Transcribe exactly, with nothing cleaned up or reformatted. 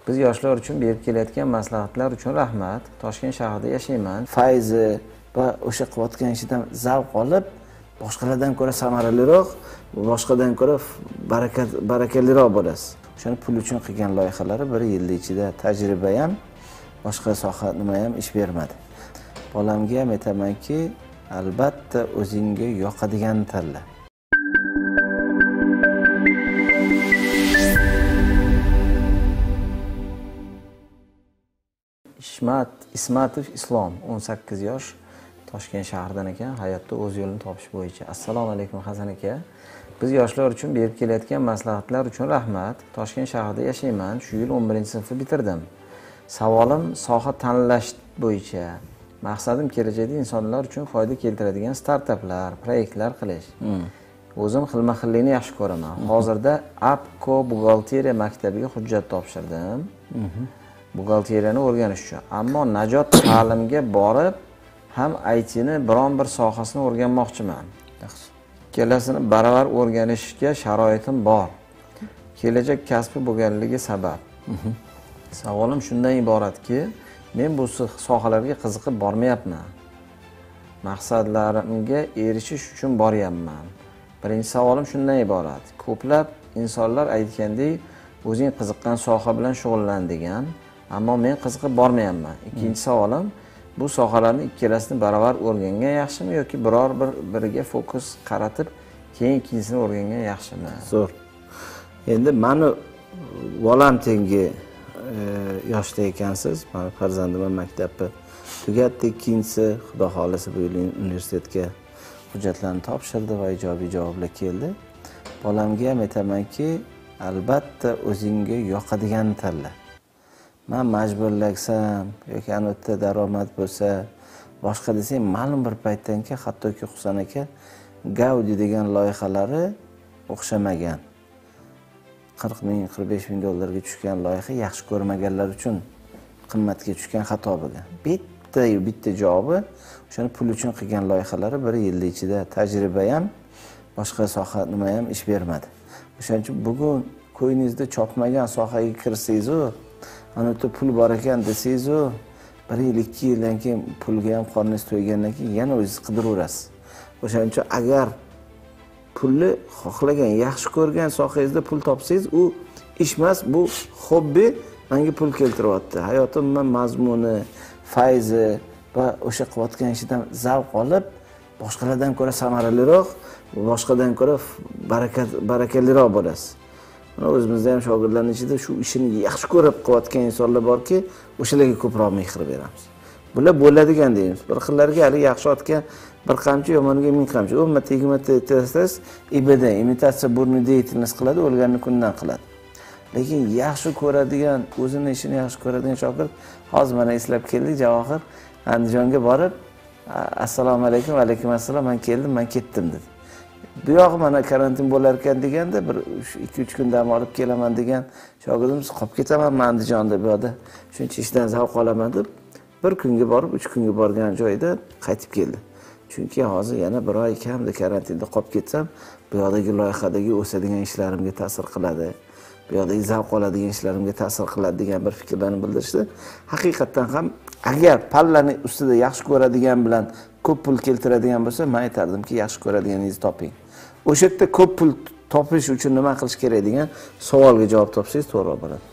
Biz yoshlar uchun berib kelayotgan maslahatlar uchun rahmat. Toshkent shahrida yashayman. Fayzi va o'sha qilayotgan ishidan zavq olib, boshqalardan ko'ra samaraliroq, boshqadan ko'ra barakat barakaliroq bo'lasiz. O'shani pul uchun qilgan loyihalari bir yil ichida tajriba ham, boshqa soha nima ham ish bermadi. Bolamga ham aytamanki, albatta o'zingga yoqadiganini tanla. Ishmat Ismatov Islom, o'n sakkiz yosh, Toshkent shahridan ekan, hayotda o'z yo'lini topish bo'yicha. Assalomu alaykum Hasan aka. Biz yoshlar uchun berib kelayotgan maslahatlar uchun rahmat. Toshkent shahrida yashayman. Shu yil o'n birinchi sinfni bitirdim. Savolim soha tanlash bo'yicha. Maqsadim kelajakda insonlar uchun foyda keltiradigan startaplar, proyektlar qilish. Hmm. O'zim xilma-xillikni yaxshi ko'raman. Hozirda Apco buxgalteriya maktabiga hujjat topshirdim. Hmm. Buxgalteriyani o'rganish uchun. Ammo Najot ta'limga borib, ham I T'ni biron bir sohasini o'rganmoqchiman. Yaxshi. Kelasini baravar o'rganishga sharoitim bor. Kelajak kasbi bo'lganligi sabab. Savolim shundan iboratki, men bu sohalarga qiziqib bormayapman. Maqsadlarimga erishish uchun boryapman. Birinchi savolim shundan iborat. Ko'plab insonlar aytgandek, o'zing qiziqqan soha bilan shug'ullan degan, ammo men qiziqib bormayapman. Ikkinchi savolim, bu sohalarning ikkalasini baravar o'rgangan yaxshimi yoki biror bir biriga fokus qaratib, keyin ikkinchisini o'rgangan yaxshimi? Zo'r. Endi meni bolam tengi yoshda ekansiz. Meni farzandim maktabni tugatdi, ikkinchisi xudo xolasa bu yil universitetga hujjatlarni topshirdi va ijobiy javoblar keldi. Bolamga ham aytamanki, albatta o'zingga yoqadiganini tanla. Men majburlaksam yoki anotda daromad bo'lsa, boshqa desang, ma'lum bir paytdan keyin hattoki Husan aka Gaudi degan loyihalari o'xshamagan. qirq ming, qirq besh ming dollarga tushgan loyiha yaxshi ko'rmaganlar uchun qimmatga tushgan xato bo'lgan. Bitta bitta javobi o'shani pul uchun qilgan loyihalari bir yil ichida tajriba ham, boshqa soha nima ham ish bermadi. O'shaning uchun bugun ko'yingizda chopmagan sohaga kirsangiz-u, anotda pul bor ekan desangiz-u, bir yil, ikki yildan keyin pulga ham qorningiz to'ygandan keyin yana o'zingiz qidilaverasiz. O'shaning uchun agar pulni xohlagan, yaxshi ko'rgan sohangizda pul topsangiz, u ish emas, bu hobbi menga pul keltiryapti. Hayotimning mazmuni, fayzi va o'sha qilayotgan ishidan zavq olib, boshqalardan ko'ra samaraliroq, boshqadan ko'ra barakat barakaliroq bo'lasiz. Mana o'zimizda ham shogirdlarning ichida shu ishini yaxshi ko'rib qilayotgan insonlar borki, o'shalarga ko'proq mehr beramiz. Bular bo'ladigan deymiz. Bir xillarga hali yaxshi otgan bir qamchi, yomoniga ming qamchi. o'n marta, yigirma marta aytasiz, ibada, imitatsiya burni deyitilmas qiladi, o'lganni kundan qiladi. Lekin yaxshi ko'radigan, o'zini ishini yaxshi ko'radigan shogird hozir mana eslab keldik, Javohir Andijonga borib, assalomu alaykum, va alaykum assalom, men keldim, men ketdim dedi. Bu yoq mana karantin bo'lar ekan deganda, bir ikki uch kun dam olib kelaman degan shogirdimiz qolib ketaman Andijonda bu yerda. Shuncha ishdan zavq olaman deb bir kunga borib, uch kunga borgan joyda qaytib keldi. Chunki hozir yana bir oy kamda karantinda qolib ketsam, bu yoqdagi loyihadagi o'sadigan ishlarimga ta'sir qiladi. Bu yoqdagi zavq oladigan ishlarimga ta'sir qiladi degan bir fikrlarni bildirishdi. Haqiqatan ham agar pallani ustida yaxshi ko'radigan bilan ko'p pul keltiradigan bo'lsa, men aytardimki, yaxshi ko'radiganingizni toping. O'sha yerda ko'p pul topish uchun nima qilish kerak degan savolga javob topsangiz to'g'ri bo'ladi.